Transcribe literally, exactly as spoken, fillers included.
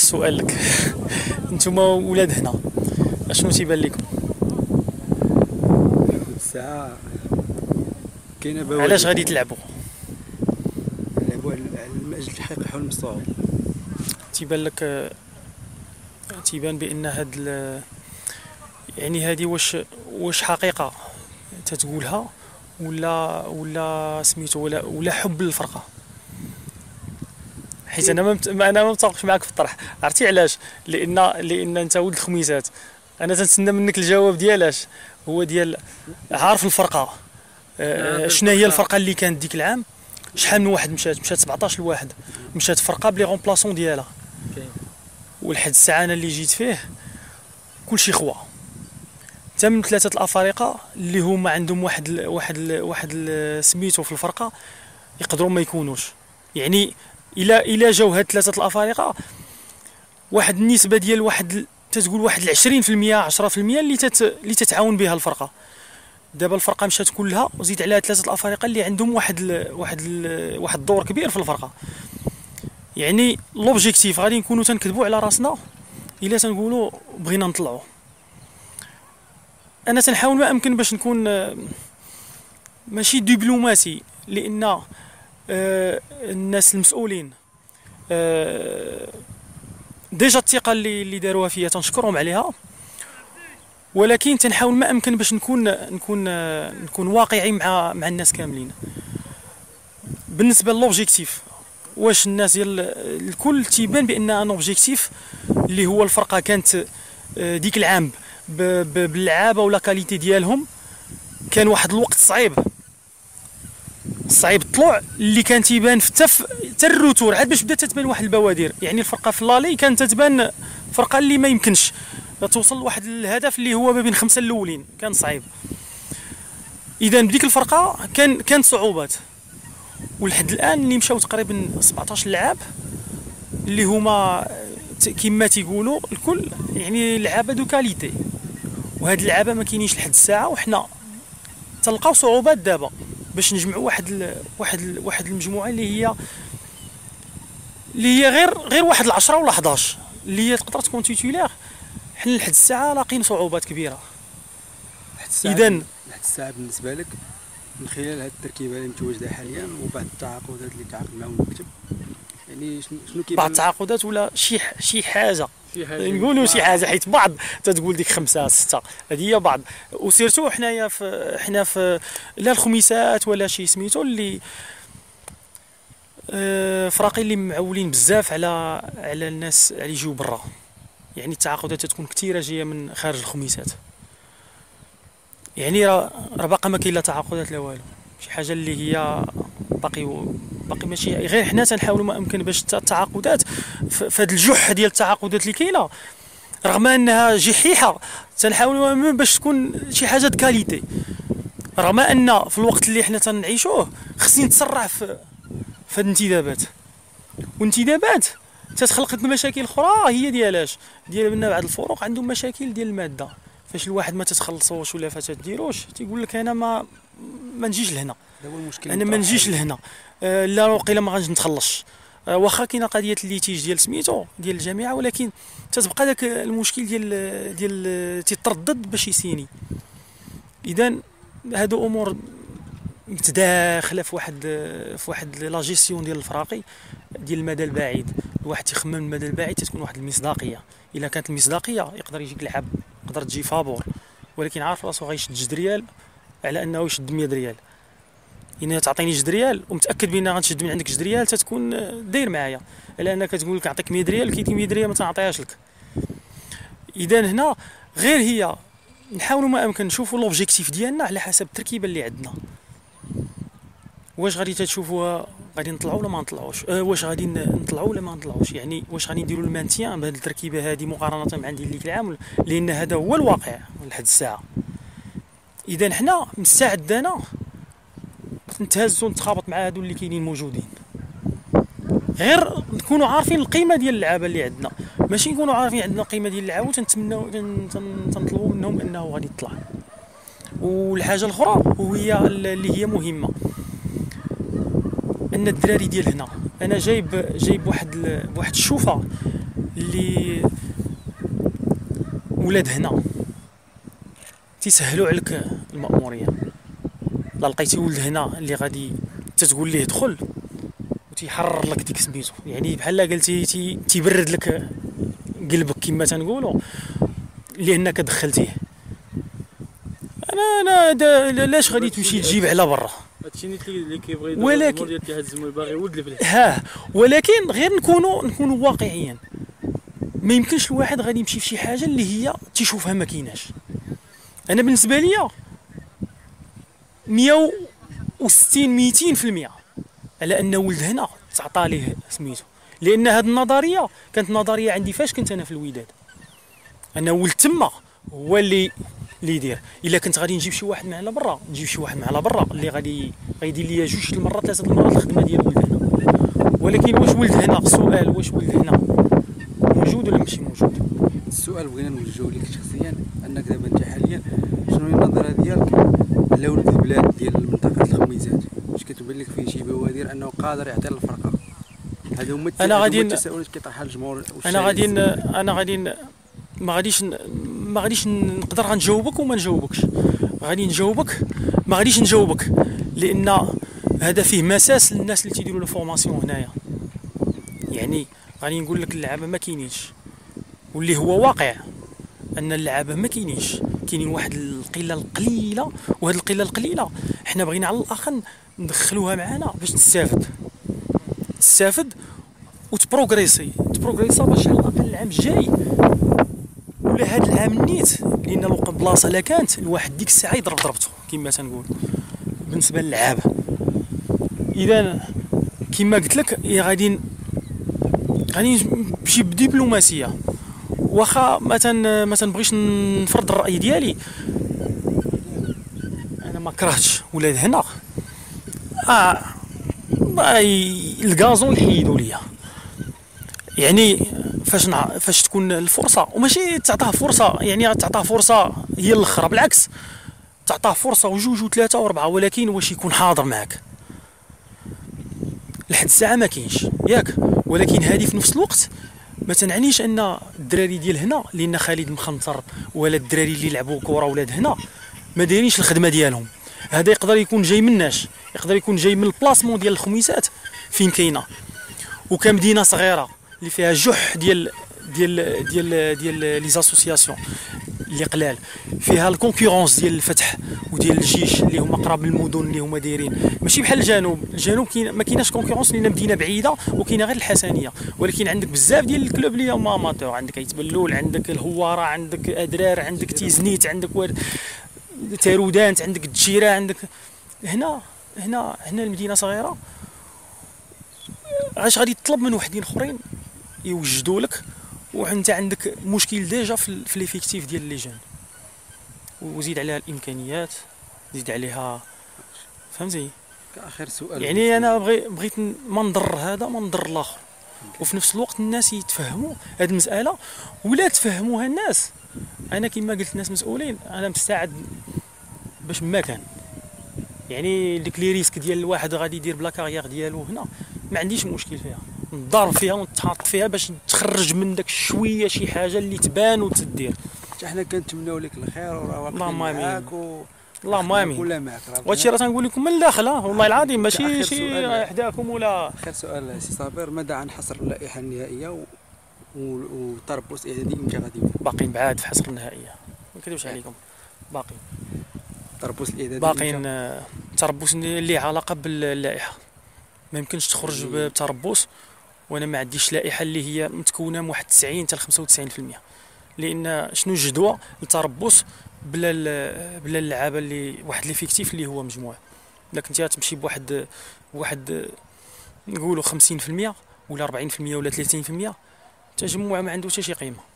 السؤال لك. نتوما ولاد هنا اشنو تيبان لكم؟ الساعة كاينه بوادر. علاش غادي تلعبوا؟ نلعبوا من اجل تحقيق حلم الصغار. تيبان لك تيبان بان هاد ال... يعني هادي واش واش حقيقه تتقولها ولا ولا سميتو ولا ولا حب للفرقه؟ حيت انا ما مت... انا ما متفقش معاك في الطرح. عرفتي علاش؟ لان لان انت ولد الخميسات. انا تنتسنى منك الجواب ديالاش هو ديال عارف الفرقه. أه شنو هي الفرقه اللي كانت ديك العام؟ شحال من واحد مشات مشات سبعطاش لواحد، مشات فرقه بلي غومبلاسون ديالها. ولحد الساعه انا اللي جيت فيه كلشي خوا. حتى من ثلاثه الافارقه اللي هما عندهم واحد ال واحد ال واحد ال سميتو في الفرقه يقدروا ما يكونوش. يعني الى الى جاو هاد ثلاثه الافارقه واحد النسبه ديال واحد تتقول واحد عشرين في المية عشرة في المية اللي تت اللي تتعاون بها الفرقه. دابا الفرقه مشات كلها وزيد عليها ثلاثه الافارقه اللي عندهم واحد ال واحد ال واحد الدور كبير في الفرقه. يعني لوبجيكتيف غادي نكونوا تنكذبوا على راسنا الا تنقولوا بغينا نطلعوا. انا تنحاول ما امكن باش نكون ماشي دبلوماسي، لان آه الناس المسؤولين آه ديجا الثقه اللي اللي داروها فيا تنشكرهم عليها، ولكن تنحاول ما امكن باش نكون نكون نكون واقعي مع مع الناس كاملين. بالنسبه للوبجيكتيف واش الناس ديال الكل تيبان بان ان اوبجيكتيف اللي هو الفرقه كانت ديك العام باللعابه ولا كاليتي ديالهم. كان واحد الوقت صعيب صعيب الطلوع اللي كان تيبان حتى حتى الروتور عاد باش بدات تتبان واحد البوادر. يعني الفرقه في لالي كانت تتبان فرقه اللي ما يمكنش توصل لواحد الهدف اللي هو ما بين خمسه الاولين، كان صعيب. اذا بديك الفرقه كان كانت صعوبات، ولحد الان اللي مشاو تقريبا سبعطاش لاعب اللي هما كما تيقولوا الكل يعني لعابه دو كاليتي. وهاد اللعابه ما كاينينش لحد الساعه، وحنا تلقاو صعوبات دابا باش نجمعوا واحد ال واحد ال واحد المجموعه اللي هي اللي هي غير غير واحد العشرة ولا حداش اللي هي تقدر تكون تيتولير. حنا لحد الساعه لاقين صعوبات كبيره. اذا لحد الساعه بالنسبه لك من خلال هذه التركيبه اللي متواجده حاليا وبعد التعاقدات اللي تعاقد معهم المكتب، يعني شنو كيبان بعض التعاقدات ولا شي شي حاجه نقولوا شي حاجه، حيت بعض تتقول ديك خمسه سته هذه هي بعض. وسيرتو حنايا في حنا في لا الخميسات ولا شي سميتو اللي آه فراقي اللي معولين بزاف على على الناس على يجيو برا. يعني التعاقدات تكون كثيره جايه من خارج الخميسات. يعني راه راه باقا ما كاين لا تعاقدات لا والو، شي حاجه اللي هي باقي باقي ماشي غير حنا تنحاولوا ما امكن باش التعاقدات في هذا الجح ديال التعاقدات اللي كاينه رغم انها جحيحه تنحاولوا باش تكون شي حاجه د كاليتي. رغم ان في الوقت اللي حنا تنعيشوه خصني نتسرع في في هاد الانتدابات، والانتدابات تتخلق مشاكل اخرى هي ديالاش ديال ان بعض الفروق عندهم مشاكل ديال الماده. فاش الواحد ما تتخلصوش ولا فاش تديروش تيقول لك انا ما ما نجيش لهنا، انا ما نجيش لهنا آه لا وقيلا ما غاديش نتخلصش. آه واخا كاينه قضيه الليتيج ديال سميتو ديال الجامعه، ولكن تتبقى داك المشكل ديال ديال تيتردد باش يسيني. اذا هادو امور متداخله في واحد في واحد لا جيستيون ديال الفراقي ديال المدى البعيد. الواحد تيخمم المدى البعيد تتكون واحد المصداقيه. الا كانت المصداقيه يقدر يجيك لعب، يقدر تجي فابور، ولكن عارف راسو غيشد جوج ريال على انه يشد مية ريال. الا تعطيني جوج ريال ومتاكد بان غتشد من عندك جوج ريال تتكون داير معايا، على انك تقول لك نعطيك مية ريال كيديك مية ريال ما تنعطيهاش لك. اذا هنا غير هي نحاولوا ما امكن نشوفوا لوبجيكتيف ديالنا على حسب التركيبه اللي عندنا. واش غادي تشوفوها غادي نطلعوا ولا ما نطلعوش؟ أه واش غادي نطلعوا ولا ما نطلعوش؟ يعني واش غادي نديروا المانتيان بهذه التركيبه هذه مقارنه مع ديال ديك العام؟ لان هذا هو الواقع لحد الساعه. اذا حنا مستعدين نتهزوا نتخابط مع هادو اللي كاينين موجودين، غير نكونوا عارفين القيمه ديال اللعابه اللي عندنا، ماشي نكونوا عارفين عندنا القيمه ديال اللعابه وتنتمناو تنطلبوا منهم انه غادي يطلع. والحاجه الاخرى وهي اللي هي مهمه ان الدراري ديال هنا انا جايب جايب واحد واحد الشوفه اللي ولاد هنا تيسهلوا عليك المأمورية. لا لقيتي ولد هنا اللي غادي تتقول ليه دخل وتيحرر لك ديك سميتو، يعني بحال قلتي تي تيبرد لك قلبك كما تنقولوا لانك دخلتيه. انا انا لاش غادي تمشي تجيب على برا؟ هادشي نيت اللي كيبغي يدير ولكن ديال هاد الزموي باغي ولد البلاد. ها ولكن غير نكونوا نكونوا واقعيين. ما يمكنش الواحد غادي يمشي في شي حاجه اللي هي تيشوفها ما كايناش. انا بالنسبه ليا مية وستين ميتين في المية على ان ولد هنا تعطى ليه سميتو، لان هاد النظريه كانت نظريه عندي فاش كنت انا في الوداد. انا ولد تما هو اللي اللي يدير. الا كنت غادي نجيب شي واحد من على برا نجيب شي واحد من على برا اللي غادي غيدير ليا جوج المرات ثلاثه المرات الخدمه ديال ولد هنا. ولكن واش ولد هنا السؤال واش ولد هنا موجود ولا ماشي موجود؟ السؤال بغينا نوجهو لك شخصيا، انك دابا انت حاليا شنو هي النظره ديالك على ولد البلاد ديال منطقه الخميزات؟ واش كتبان لك فيه شي بوادر انه قادر يعطي الفرقه؟ هادو هما انا غادي التساؤلات كيطرحها الجمهور. انا غادي انا غادي ما غاديش ما غاديش نقدر غنجاوبك وما نجاوبكش. غادي نجاوبك ما غاديش نجاوبك لان هذا فيه مساس للناس اللي تيديروا لا فورماسيون هنايا. يعني غادي نقول لك اللعابه ما كاينينش، واللي هو واقع ان اللعابه ما كاينينش. كاينين واحد القله القليله، وهاد القله القليله حنا بغينا على الاقل ندخلوها معنا باش تستافد تستافد وتبروغريسي تبروغريسا باش على الاقل العام الجاي ولا هاد العام نيت، لان لو بلاصه لا كانت الواحد ديك الساعه يضرب ضربته كما تنقول بالنسبه للعابه. اذا كما قلت لك غادي غادي نمشي بدبلوماسيه. واخا ما ما تنبغيش نفرض الراي ديالي، انا ما كرهتش ولاد هنا اه الكازون يحيدوا ليا. يعني فاش نع... فاش تكون الفرصه وماشي تعطاه فرصه يعني تعطاه فرصه هي الاخرى، بالعكس تعطاه فرصه وجوج وثلاثه واربعه، ولكن واش يكون حاضر معك لحد الساعه ما كاينش ياك. ولكن هذه في نفس الوقت ما تنعنيش ان الدراري ديال هنا لان خالد مخنطر ولا الدراري اللي لعبوا كره ولاد هنا ما دايرينش الخدمه ديالهم. هذا يقدر يكون جاي من الناس، يقدر يكون جاي من البلاسمون ديال الخميسات فين كاينه، وكمدينه صغيره اللي فيها جح ديال ديال ديال ديال لي زاسوسياسيون اللي قلال، فيها الكونكورونس ديال الفتح وديال الجيش اللي هما قراب المدن اللي هما دايرين. ماشي بحال الجنوب، الجنوب كاين ما كايناش كونكورونس لان مدينه بعيده وكاينه غير الحسنيه. ولكن عندك بزاف ديال الكلوب اللي هما اماتور، عندك ايتبلول، عندك الهواره، عندك ادرار، عندك تيزنيت، عندك تارودانت، عندك التجيره، عندك هنا هنا هنا المدينه صغيره. علاش غادي تطلب من وحدين اخرين يوجدوا لك وانت عندك مشكل ديجا في ليفيكتيف ديال لي جون، وزيد عليها الامكانيات، زيد عليها فهمتي. اخر سؤال يعني انا بغي بغيت ما نضر هذا ما نضر الاخر، وفي نفس الوقت الناس يتفهموا هذه المساله ولا تفهموها الناس. انا كما قلت الناس مسؤولين، انا مستعد باش ما كان يعني ديك لي ريسك ديال الواحد غادي يدير بلا كارير ديالو هنا ما عنديش مشكل فيها، نضرب فيها ونتحط فيها باش تخرج من داك شويه شي حاجه اللي تبان وتدير. حتى حنا كنتمناو لك الخير وراه واقفين معاك و اللهم امين. ولا معك وهادشي راه تنقول لكم من الداخل والله العظيم ماشي شي حداكم ولا. اخر سؤال سي صابر، ماذا عن حصر اللائحه النهائيه وتربص اعدادي امتى غادي يكون؟ باقيين بعاد في حصر النهائيه ما نكذبش عليكم، باقيين تربص الاعدادي باقيين تربص اللي علاقه باللائحه. ما يمكنش تخرج بتربص وانا ما عنديش لائحه اللي هي متكونه من واحد تسعين حتى خمسة وتسعين بالمئة، لان شنو الجدوى للتربص بلا بلا اللعابه اللي واحد ليفيكتيف اللي هو مجموعه. الا كنتي تمشي بواحد واحد نقولوا خمسين بالمئة ولا أربعين بالمئة ولا ثلاثين بالمئة، تجمع ما عنده حتى شي قيمه.